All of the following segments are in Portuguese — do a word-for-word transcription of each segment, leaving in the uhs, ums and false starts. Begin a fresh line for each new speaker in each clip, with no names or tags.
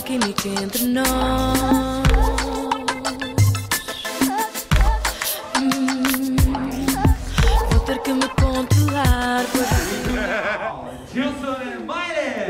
química entre nós. Hum, vou ter que me controlar.
Gilson Mailys!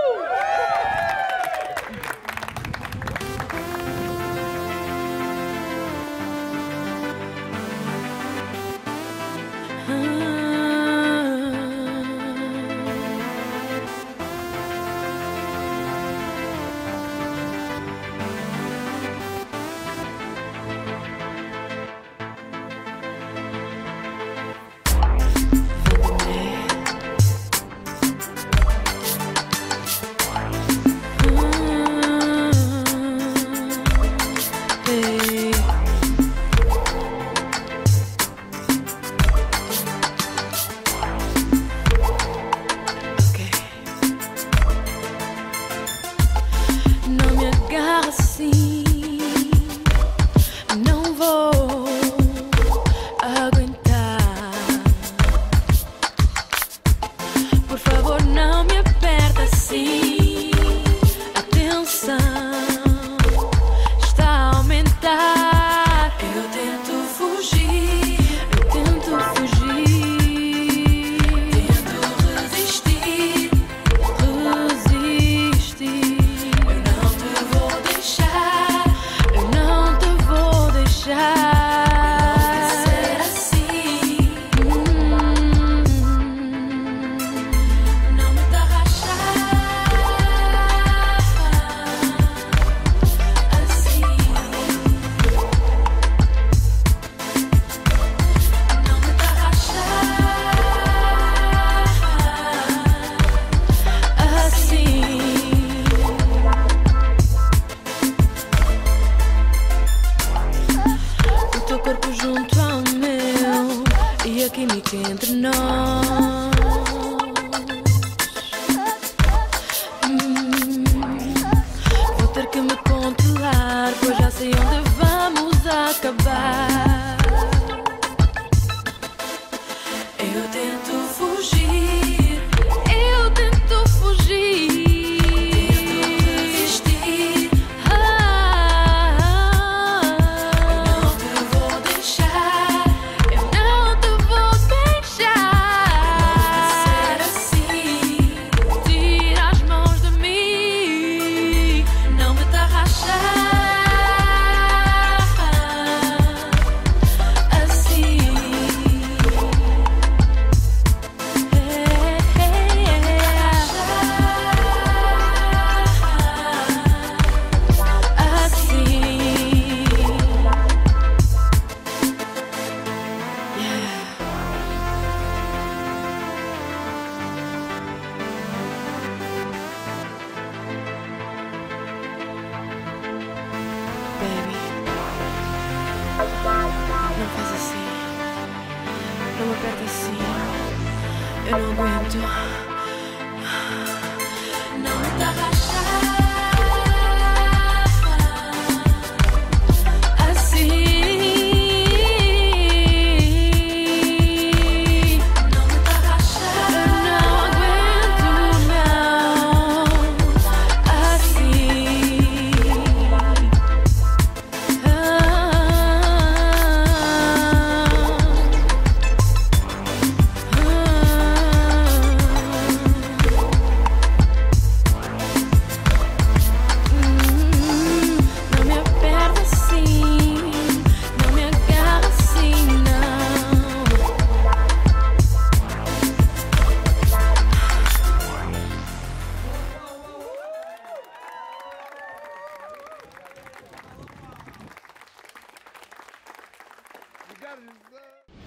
Assim, não vou aguentar. Por favor, não me aperta assim. A tensão está a aumentar. Eu tento fugir, eu tento fugir, tento resistir, resistir. Corpo junto ao meu e a química entre nós. Hum, vou ter que me controlar, pois já sei onde vamos acabar. Eu tento fugir, eu tento fugir. Não faz assim, não me aperta assim, eu não aguento. Não me dá rachar assim. Não me dá rachar, eu não aguento não, assim.
You got it.